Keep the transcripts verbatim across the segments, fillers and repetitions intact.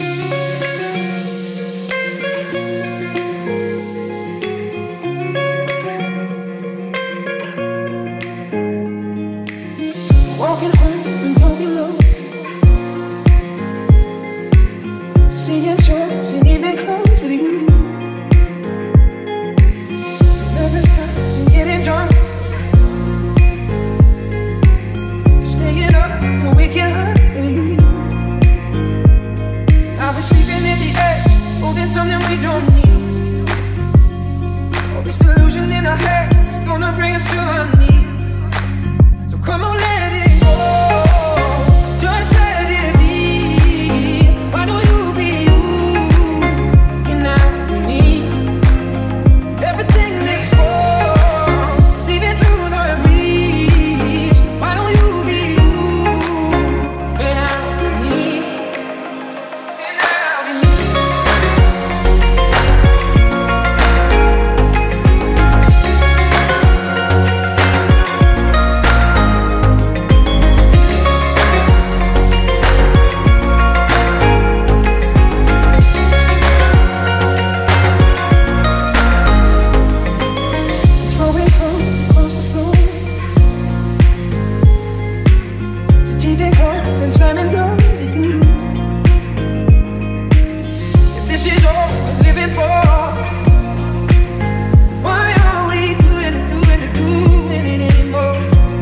Walking home and talking low, seeing shows and evening clothes with you. Nervous times and getting drunk, staying up and waking up with you. I've been sleeping in the edge, holding something we don't need. All this delusion in our heads is gonna bring us to our knees. So come on, let it and slamming doors at you. If this is all we're living for, why are we doing it, doing it, doing it anymore?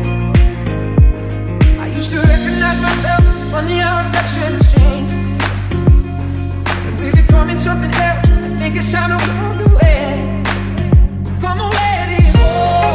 I used to recognize myself, it's funny how affections change. And we're becoming something else, I think it's time to go away. So come on, let it go.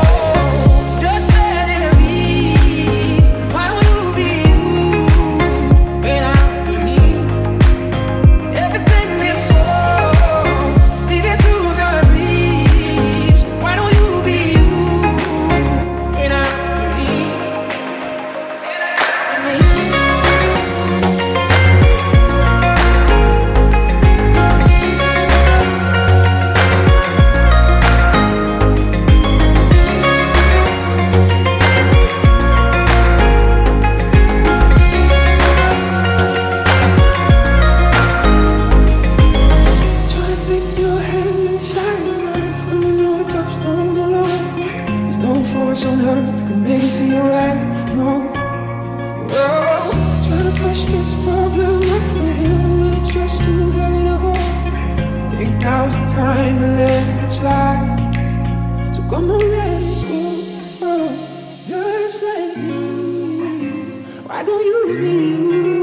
On earth can make it feel right, no. Whoa, trying to push this problem up the hill when it's just too heavy to hold. Think now's the time to let it slide. So come on, let it go, oh, just let it be. Why don't you be you?